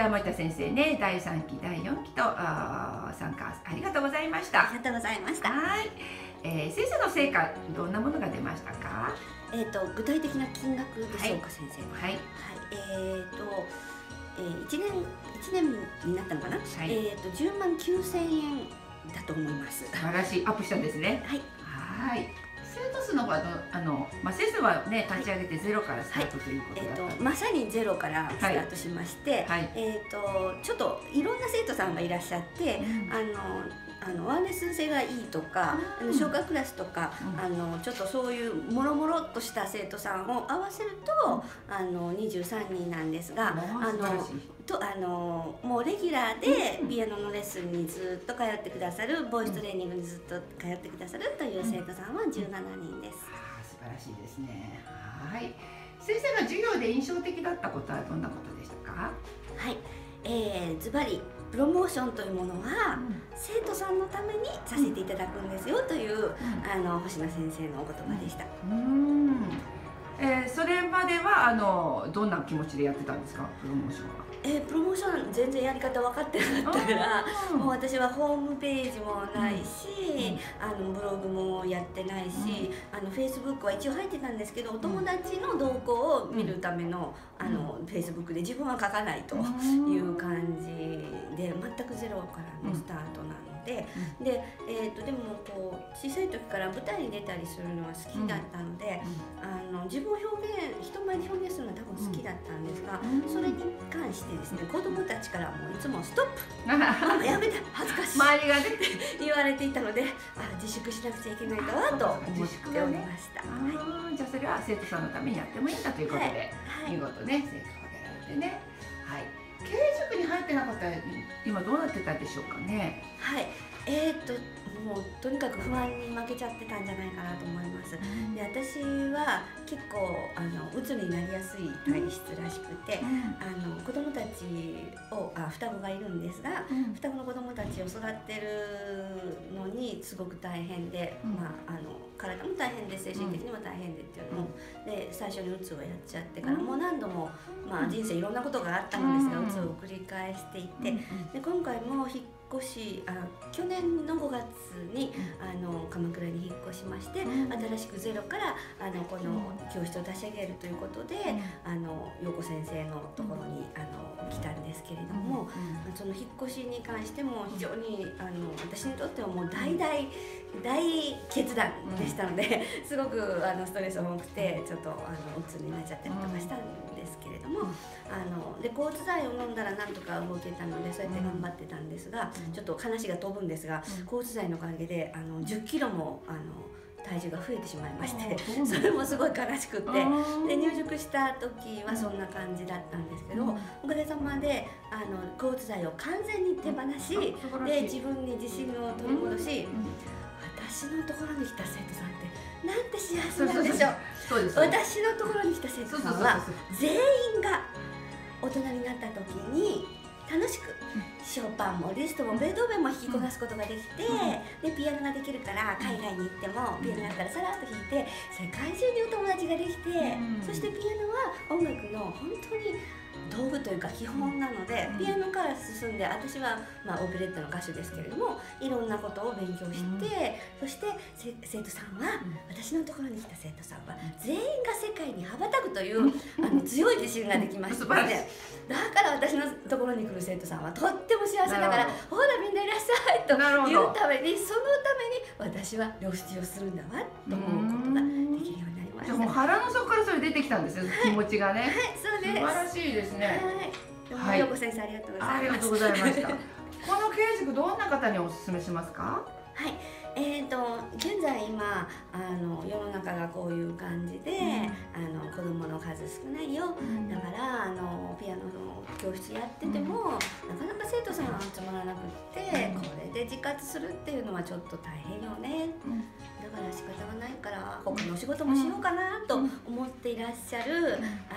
山下先生ね、第3期第4期と参加ありがとうございました。 ありがとうございました。 はい、先生の成果どんなものが出ましたか？ 具体的な金額でしょうか、先生。 はい。 1年になったのかな。10万9000円だと思います。 素晴らしい、アップしたんですね。 はい。 はい。生徒数の方は先生はね、立ち上げてゼロからスタートということだった。 まさにゼロからスタートしまして、ちょっといろんな生徒さんがいらっしゃって、ワンレッスン性がいいとか、小学クラスとか、ちょっとそういうもろもろっとした生徒さんを合わせると23人なんですが、もうレギュラーでピアノのレッスンにずっと通ってくださる、ボイストレーニングにずっと通ってくださるという生徒さんは17人です。 素晴らしいですね。はい。先生が授業で印象的だったことはどんなことでしたか？ はい、ズバリプロモーションというものは生徒さんのためにさせていただくんですよという、星名先生のお言葉でした。 それまではどんな気持ちでやってたんですか、プロモーションは？ プロモーション全然やり方分かってなかったから、もう私はホームページもないし、ブログもやってないし、フェイスブックは一応入ってたんですけど、お友達の動向を見るためのフェイスブックで自分は書かないという感じで、全くゼロからのスタートなので、でもこう小さい時から舞台に出たりするのは好きだったので、自分を人前で表現するのは多分好きだったんですが、それに関してですね、子供たちからもいつもストップやめて恥ずかしい周りがね言われていたので、自粛しなくちゃいけないかなと思っておりました。 じゃあそれは生徒さんのためにやってもいいんだということで、見事ね生徒が挙げられてね。はい。経営塾に入ってなかったら今どうなってたでしょうかね。 はい。もうとにかく不安に負けちゃってたんじゃないかなと思います。で、私は結構鬱になりやすい体質らしくて、子供たちを双子がいるんですが、双子の子供たちを育てるのにすごく大変で、体も大変で精神的にも大変でっていうのも、で最初に鬱をやっちゃってからもう何度も、人生いろんなことがあったのですが、鬱を繰り返していて、で今回も引っ越し去年の5月に鎌倉に引っ越しまして、新しくゼロからこの教室を立ち上げるということで陽子先生のところに来たんですけれども、その引っ越しに関しても非常に私にとってはもう大決断でしたので、すごくストレスが多くてちょっと鬱になっちゃったりとかしたんですけれども、で抗うつ剤を飲んだらなんとか動けたのでそうやって頑張ってたんですが、ちょっと話が飛ぶんですが、抗うつ剤のおかげで10キロも体重が増えてしまいまして、それもすごい悲しくって、で入塾した時はそんな感じだったんですけど、おかげさまで抗うつ剤を完全に手放し、で自分に自信を取り戻し、私のところに来た生徒さんってなんて幸せなんでしょう。私のところに来た生徒さんは全員が大人になった時に楽しくショパンもリストもベートーベンも弾きこなすことができて、でピアノができるから海外に行ってもピアノやったらさらっと弾いて世界中にお友達ができて、そしてピアノは音楽の本当に道具というか基本なので、ピアノから進んで私はオペレッタの歌手ですけれども、いろんなことを勉強して、そして生徒さんは、私のところに来た生徒さんは全員が世界に羽ばたくという強い自信ができましてですね、だから私のところに来る生徒さんはとっても幸せだから、ほらみんないらっしゃいと言うために、そのために私は領出をするんだわと思うことができるようになりました。 じゃあもう腹の底からそれ出てきたんですよ、気持ちがね。 はい、そうです。 素晴らしいですね。 はい、陽子先生ありがとうございます。 ありがとうございました。この経営塾どんな方にお勧めしますか？ はい、現在今世の中がこういう感じで、子供の数少ないよ、だからピアノの教室やってても、なかなか生徒さんが集まらなくって、これで自活するっていうのはちょっと大変よね、だから仕方がないから他のお仕事もしようかなと思っていらっしゃる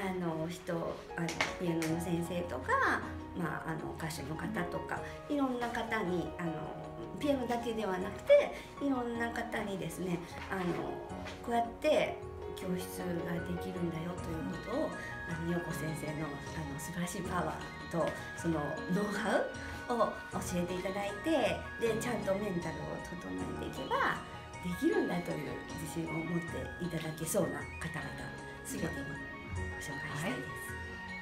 ピアノの先生とか、歌手の方とかいろんな方にピアノだけではなくていろんな方にですねこうやって教室ができるんだよということを陽子先生の素晴らしいパワーとそのノウハウを教えていただいて、でちゃんとメンタルを整えていけばできるんだという自信を持っていただけそうな方々全てにご紹介したいです。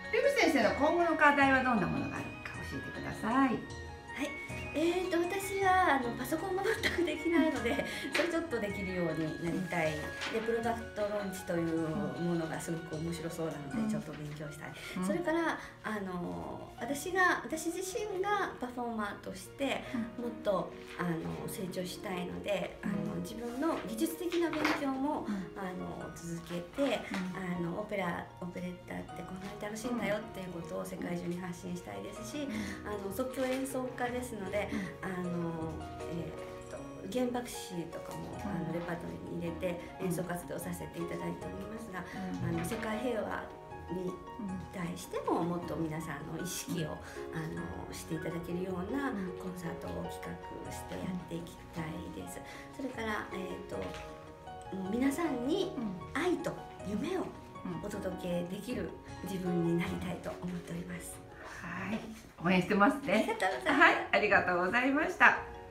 ルミ先生の今後の課題はどんなものがあるか教えてください。 はい、私はパソコンが全くできないのでそれちょっとできるようになりたい。でプロダクトローンチというものがすごく面白そうなのでちょっと勉強したい。それから私自身がパフォーマーとしてもっと成長したいので自分の技術的な勉強も続けてオペレッタってこんなに楽しいんだよっていうことを世界中に発信したいですし、即興演奏家ですので弦楽師とかもレパートリーに入れて演奏活動させていただいておりますが、世界平和に対してももっと皆さんの意識をしていただけるようなコンサートを企画してやっていきたいです。それから皆さんに愛と夢をお届けできる自分になりたいと思っております。 はい、応援してますね。 ありがとうございます。 はい、ありがとうございました。